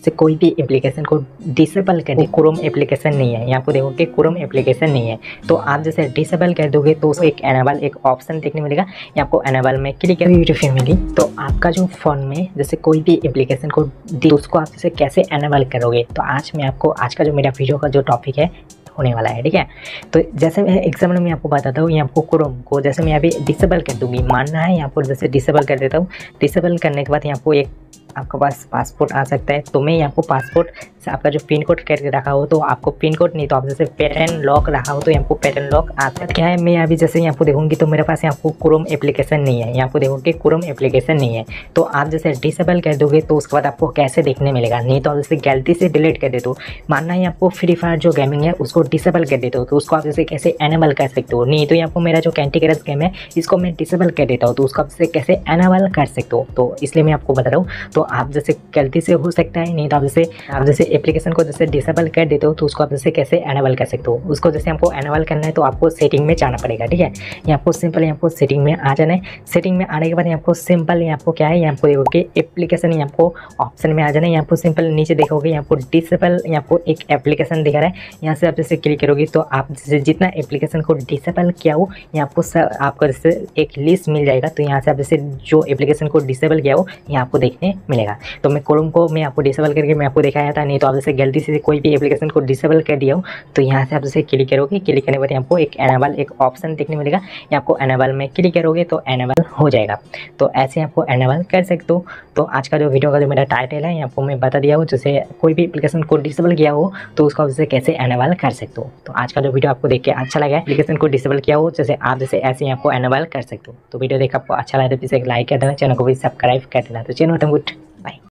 जैसे कोई भी एप्लीकेशन को डिसेबल कर दे, क्रोम एप्लीकेशन नहीं है, यहाँ पर देखोगे क्रोम एप्लीकेशन नहीं है, तो आप जैसे डिसेबल कर दोगे तो उसको एक एनेबल एक ऑप्शन देखने मिलेगा। ये आपको एनेबल में क्लिक करें यूट्यूब फैमिली, तो आपका जो फ़ोन में जैसे कोई भी एप्लीकेशन को उसको आप जैसे कैसे एनेबल करोगे, तो आज मैं आपको आज का जो मेरा वीडियो का जो टॉपिक है होने वाला है, ठीक है। तो जैसे मैं एग्जाम्पल में आपको बताता हूँ, यहाँ आपको क्रोम को जैसे मैं अभी डिसेबल कर दूँगी, मानना है यहाँ पर जैसे डिसेबल कर देता हूँ। डिसेबल करने के बाद यहाँ आपको एक आपके पास पासपोर्ट आ सकता है, तो मैं यहाँ पर पासपोर्ट से आपका जो पिन कोड करके रखा हो तो आपको पिन कोड नहीं तो आप जैसे पैटर्न लॉक रखा हो तो यहाँ पर पैटर्न लॉक आता है। क्या है, मैं अभी जैसे यहाँ पर देखूँगी तो मेरे पास यहाँ पर क्रोम एप्लीकेशन नहीं है, यहाँ पर देखोगे क्रोम एप्लीकेशन नहीं है, तो आप जैसे डिसेबल कर दोगे तो उसके बाद आपको कैसे देखने मिलेगा, नहीं तो आप जैसे गलती से डिलीट कर देते हो। मानना है आपको फ्री फायर जो गेमिंग है उसको डिसेबल कर देते हो, तो उसको आप जैसे कैसे एनेबल कर सकते हो। नहीं तो यहाँ पर मेरा जो कैंडी क्रश गेम है इसको मैं डिसेबल कर देता हूँ, तो उसको आप जैसे कैसे एनेबल कर सकते हो, तो इसलिए मैं आपको बता रहा हूँ। तो आप जैसे गलती से हो सकता है, नहीं तो आप जैसे एप्लीकेशन को जैसे डिसेबल कर देते हो तो उसको आप जैसे कैसे एनेबल कर सकते हो। उसको जैसे हमको एनेबल करना है तो आपको सेटिंग में जाना पड़ेगा, ठीक है। यहाँ पर सिंपल यहाँ पर सेटिंग में आ जाना है। सेटिंग में आने के बाद यहाँ पर सिंपल यहाँ पर क्या है, यहाँ पर देखोगे एप्लीकेशन, यहाँ पर ऑप्शन में आ जाना है। यहाँ पर सिंपल नीचे देखोगे यहाँ पर डिसेबल, यहाँ पर एक एप्लीकेशन दिखा रहा है, यहाँ से आप जैसे क्लिक करोगे तो आप जैसे जितना एप्लीकेशन को डिसेबल किया हो यहाँ पर आपको जैसे एक लिस्ट मिल जाएगा। तो यहाँ से आप जैसे जो एप्लीकेशन को डिसेबल किया हो यहाँ आपको देखने मिलेगा। तो मैं क्रोम को मैं आपको डिसेबल करके मैं आपको दिखाया था, नहीं तो आप जैसे गलती से कोई भी एप्लीकेशन को डिसेबल कर दिया हो तो यहाँ से आप जैसे क्लिक करोगे, क्लिक करने के बाद आपको एक एनेबल एक ऑप्शन देखने मिलेगा, ये आपको एनेबल में क्लिक करोगे तो एनेबल हो जाएगा। तो ऐसे आपको एनेबल कर सकते हो। तो आज का जो वीडियो का जो मेरा टाइटल है आपको मैं बता दिया हूँ, जैसे कोई भी एप्लीकेशन को डिसेबल किया हो तो उसको जैसे कैसे एनेबल कर सकते हो। तो आज का जो वीडियो आपको देख के अच्छा लगा, एप्लीकेशन को डिसेबल किया हो जैसे आप जैसे ऐसे आपको एनेबल कर सकते हो। तो वीडियो देख आपको अच्छा लगा तो प्लीज़ एक लाइक कर देना, चैनल को भी सब्सक्राइब कर देना। तो चैनल गुड बाय।